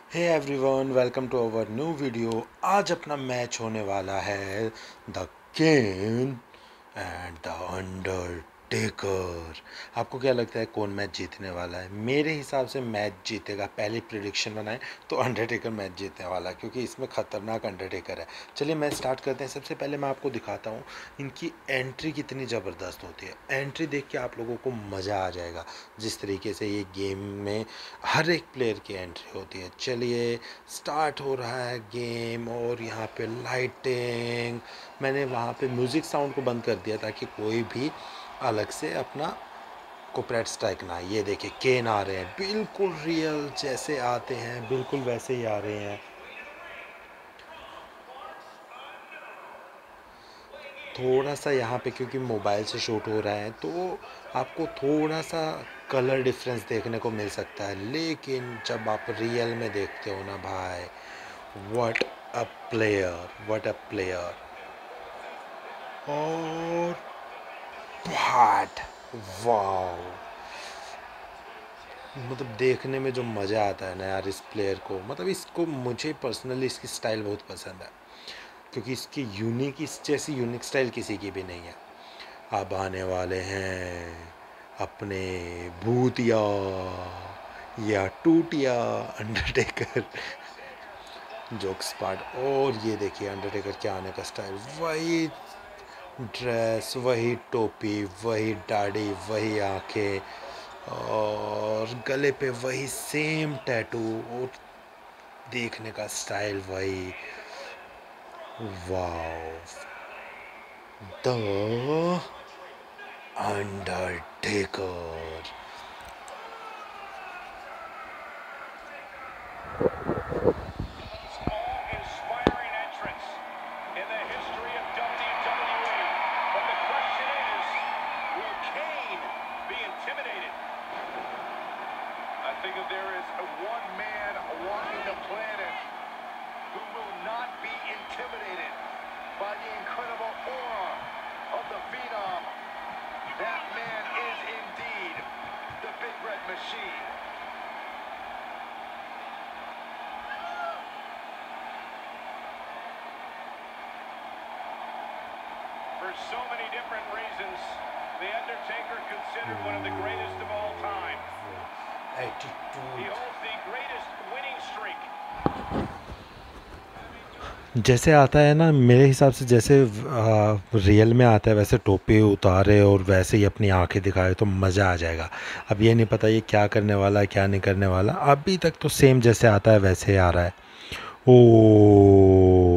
Hey everyone, welcome to our new video. आज अपना match होने वाला है the Kane and the Undertaker. आपको क्या लगता है कौन मैच जीतने वाला है? मेरे हिसाब से मैच जीतेगा। पहली प्रिडिक्शन बनाए तो अंडरटेकर मैच जीतने वाला है, क्योंकि इसमें खतरनाक अंडरटेकर है। चलिए मैच स्टार्ट करते हैं। सबसे पहले मैं आपको दिखाता हूँ इनकी एंट्री कितनी ज़बरदस्त होती है। एंट्री देख के आप लोगों को मज़ा आ जाएगा। जिस तरीके से ये गेम में हर एक प्लेयर की एंट्री होती है। चलिए स्टार्ट हो रहा है गेम। और यहाँ पे लाइटिंग, मैंने वहाँ पे म्यूज़िक साउंड को बंद कर दिया ताकि कोई भी अलग से अपना कॉपीराइट स्ट्राइक ना आए। ये देखिए केन आ रहे हैं, बिल्कुल रियल जैसे आते हैं बिल्कुल वैसे ही आ रहे हैं। थोड़ा सा यहाँ पे क्योंकि मोबाइल से शूट हो रहा है तो आपको थोड़ा सा कलर डिफरेंस देखने को मिल सकता है, लेकिन जब आप रियल में देखते हो ना भाई, what a player, what a player. और बट वाओ, मतलब देखने में जो मज़ा आता है ना यार इस प्लेयर को, मतलब इसको मुझे पर्सनली इसकी स्टाइल बहुत पसंद है, क्योंकि इसकी यूनिक, इस जैसी यूनिक स्टाइल किसी की भी नहीं है। अब आने वाले हैं अपने भूतिया या टूटिया अंडरटेकर। Jokes part. और ये देखिए अंडरटेकर के आने का स्टाइल, वही ड्रेस, वही टोपी, वही दाढ़ी, वही आंखें, और गले पे वही सेम टैटू, और देखने का स्टाइल वही। Wow, the Undertaker. Awe-inspiring entrance in the history of WWE. But the question is, will Kane be intimidated? I think that there is one man walking the planet who will not be intimidated by the incredible aura of the Phenom. That man is indeed the Big Red Machine. For so many different reasons, The Undertaker considered one of the greatest of all time. He attitude. holds the greatest winning streak. जैसे आता है ना, मेरे हिसाब से जैसे real में आता है वैसे टोपी उतारे और वैसे ही अपनी आंखें दिखाए तो मज़ा आ जाएगा। अब ये नहीं पता ये क्या करने वाला है क्या नहीं करने वाला। अभी तक तो सेम जैसे आता है वैसे ही आ रहा है। ओ,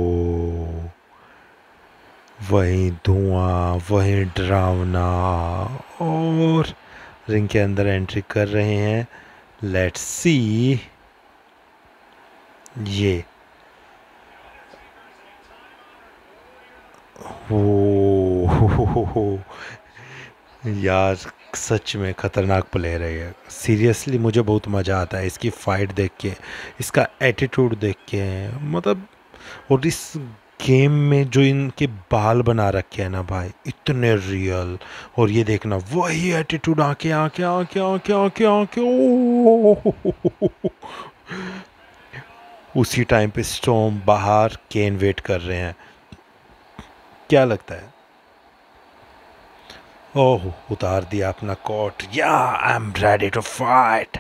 वही धुआं, वही डरावना। और रिंग के अंदर एंट्री कर रहे हैं। Let's see. ये ओ यार, सच में खतरनाक प्लेयर है ये। सीरियसली मुझे बहुत मज़ा आता है इसकी फ़ाइट देख के, इसका एटीट्यूड देख के, मतलब। और इस गेम में जो इनके बाल बना रखे हैं ना भाई, इतने रियल। और ये देखना वही एटीट्यूड, आंखें आंखें आंखें आंखें आंखें आंखें, ओ उसी टाइम पे स्टॉर्म बाहर, केन वेट कर रहे हैं। क्या लगता है? ओह, उतार दिया अपना कोट। या I am ready to fight.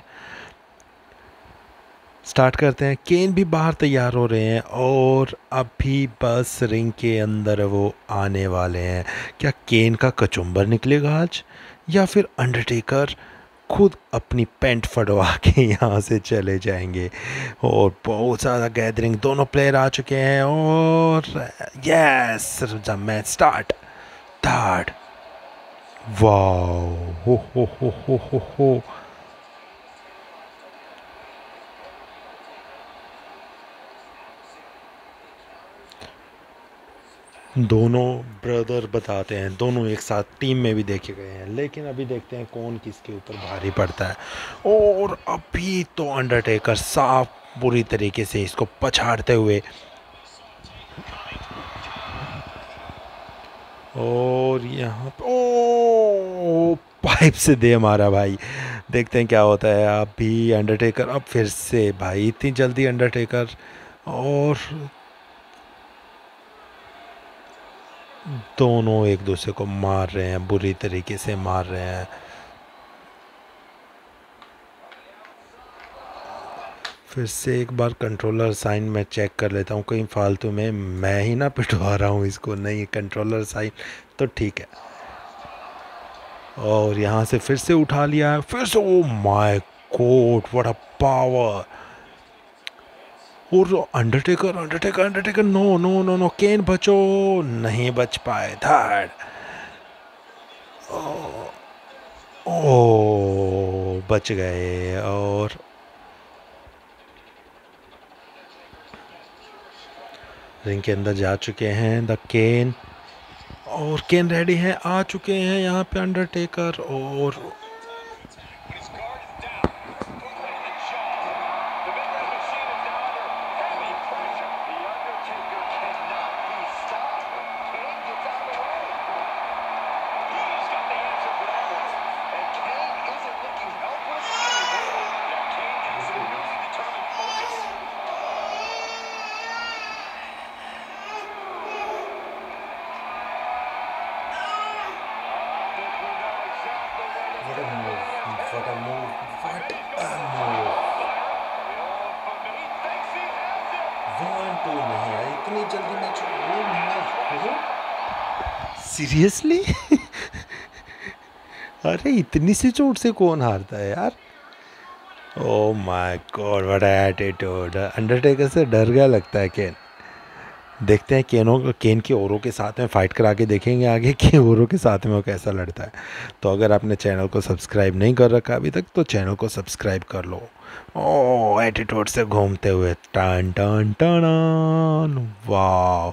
Start करते हैं। केन भी बाहर तैयार हो रहे हैं और अभी बस रिंग के अंदर वो आने वाले हैं। क्या केन का कचुम्बर निकलेगा आज, या फिर अंडरटेकर खुद अपनी पैंट फटवा के यहाँ से चले जाएंगे? और बहुत ज़्यादा गैदरिंग, दोनों प्लेयर आ चुके हैं। और yes, the match start. Third. Wow, हो। दोनों ब्रदर बताते हैं, दोनों एक साथ टीम में भी देखे गए हैं, लेकिन अभी देखते हैं कौन किसके ऊपर भारी पड़ता है। और अभी तो अंडरटेकर साफ बुरी तरीके से इसको पछाड़ते हुए, और यहाँ पे ओ पाइप से दे मारा भाई। देखते हैं क्या होता है। अभी अंडरटेकर, अब फिर से भाई इतनी जल्दी अंडरटेकर, और दोनों एक दूसरे को मार रहे हैं, बुरी तरीके से मार रहे हैं। फिर से एक बार कंट्रोलर साइन मैं चेक कर लेता हूँ, कहीं फालतू में मैं ही ना पिटवा रहा हूँ इसको। नहीं, कंट्रोलर साइन तो ठीक है। और यहाँ से फिर से उठा लिया है, फिर से, oh my God what a power. और Undertaker Undertaker Undertaker, no no no no, Kane बचो, नहीं बच पाए। थर्ड, ओ बच गए। और रिंग के अंदर जा चुके हैं द केन, और केन रेडी हैं, आ चुके हैं यहाँ पे अंडरटेकर। और इतनी जल्दी मैच, सीरियसली? अरे इतनी सी चोट से कौन हारता है यार। Oh my God what attitude. Undertaker से डर गया लगता है केन। देखते हैं केन की औरों के साथ में फाइट करा के देखेंगे आगे कि औरों के साथ में वो कैसा लड़ता है। तो अगर आपने चैनल को सब्सक्राइब नहीं कर रखा अभी तक तो चैनल को सब्सक्राइब कर लो। ओ एटीट्यूड से घूमते हुए, टन टन टन, वाह।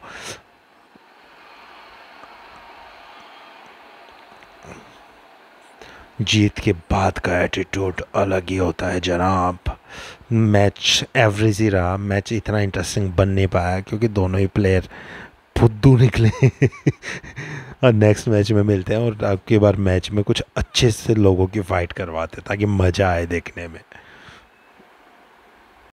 जीत के बाद का एटीट्यूड अलग ही होता है जनाब। मैच एवरेज ही रहा, मैच इतना इंटरेस्टिंग बन नहीं पाया क्योंकि दोनों ही प्लेयर फुद्दू निकले। और नेक्स्ट मैच में मिलते हैं और अब की बार मैच में कुछ अच्छे से लोगों की फाइट करवाते ताकि मज़ा आए देखने में।